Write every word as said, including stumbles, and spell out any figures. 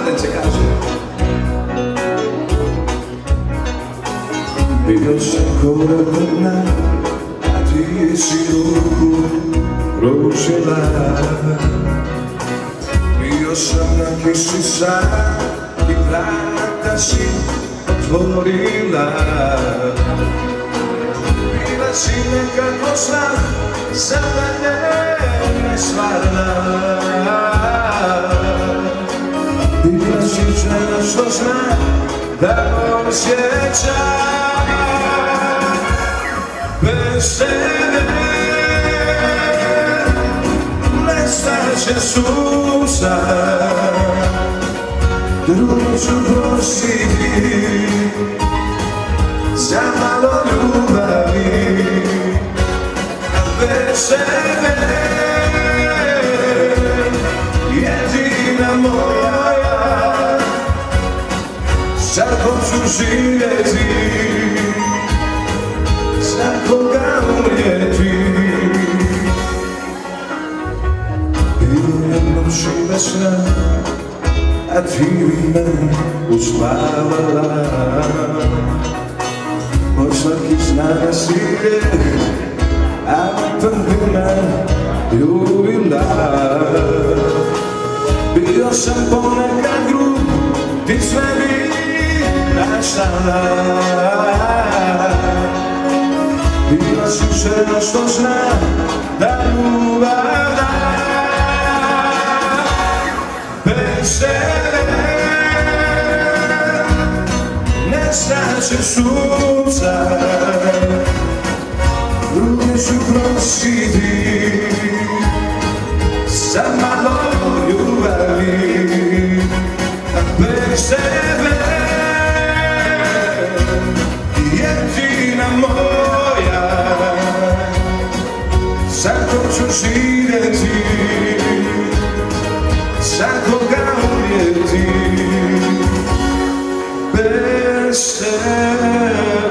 mladenče, kaže. Bio sam korak od dna, a ti si ruku pružila. Bio sam na kiši sam i vrata si otvorila. Bila si nekako sna, sada je nestvarna. Bila si žena što zna da osjeća. Bez tebe nestaće suza, drugo ću prostiti za malo ljubavi. Bez tebe jedina moja, sad hoću živjeti, za koga umrijeti. Bilo je noći bez sna, a ti bi me uspavala. Moj svaki zna si grijeh, a prvi me ljubila. Bio sam ponekad grub, ti sve bi naštala. Bila si žena što zna da ljubav da. Bez tebe nestaće suza, druge ću prostiti za malo ljubavi. Bez tebe jedina moja, sad hoću živjeti, za koga umrijeti. Bez tebe